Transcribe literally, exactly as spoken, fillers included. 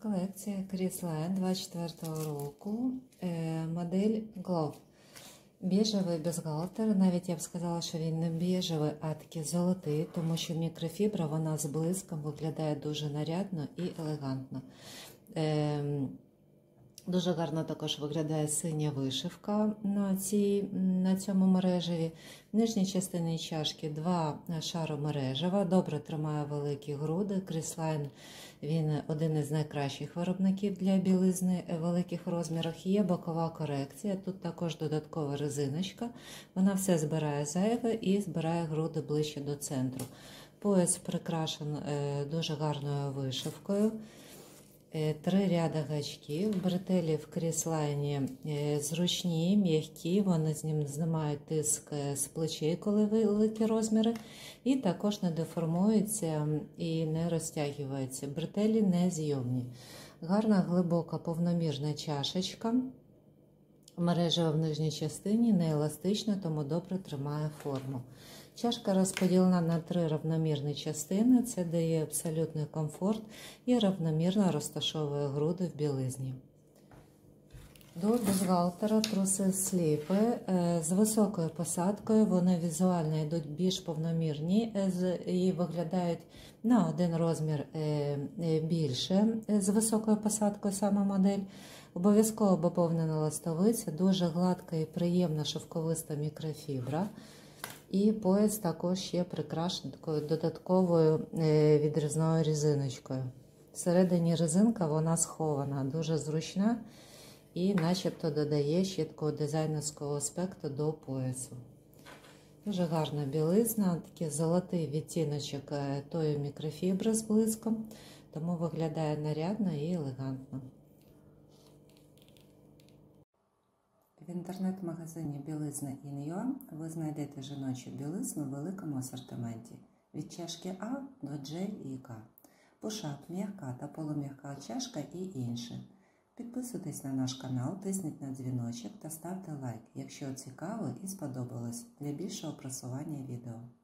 Колекція Chris Lane двадцять четвертого року, модель Glow. Біжевий бюстгальтер, навіть я б сказала, що він не біжевий, а такий золотий, тому що мікрофібра, вона з блиском виглядає дуже нарядно і елегантно. Дуже гарно також виглядає синя вишивка на, цій, на цьому мережеві. В нижній частині чашки два шари мережева, добре тримає великі груди. Chris Lane, він один із найкращих виробників для білизни в великих розмірах. Є бокова корекція, тут також додаткова резиночка. Вона все збирає зайве і збирає груди ближче до центру. Пояс прикрашений дуже гарною вишивкою. Три ряда гачків, бретелі в Chris Lane зручні, м'які, вони знімають тиск з плечей, коли великі розміри, і також не деформуються і не розтягуються. Бретелі не зйомні. Гарна глибока повномірна чашечка, мережева в нижній частині, не еластична, тому добре тримає форму. Чашка розподілена на три рівномірні частини, це дає абсолютний комфорт і рівномірно розташовує груди в білизні. До бюстгальтера труси сліпи з високою посадкою, вони візуально йдуть більш повномірні і виглядають на один розмір більше з високою посадкою саме модель. Обов'язково бавовняна ластовиця, дуже гладка і приємна шовковиста мікрофібра. І пояс також ще прикрашений такою додатковою відрізною резиночкою. Всередині резинка, вона схована, дуже зручна і начебто додає ще такого дизайнерського аспекту до поясу. Дуже гарна білизна, такий золотий відтіночок тої мікрофібри з блиском, тому виглядає нарядно і елегантно. В інтернет-магазині білизна точка ін ю а ви знайдете жіночу білизну в великому асортименті від чашки А до Джей і К, пушап, м'яка та полум'яка чашка і інше. Підписуйтесь на наш канал, тисніть на дзвіночок та ставте лайк, якщо цікаво і сподобалось, для більшого просування відео.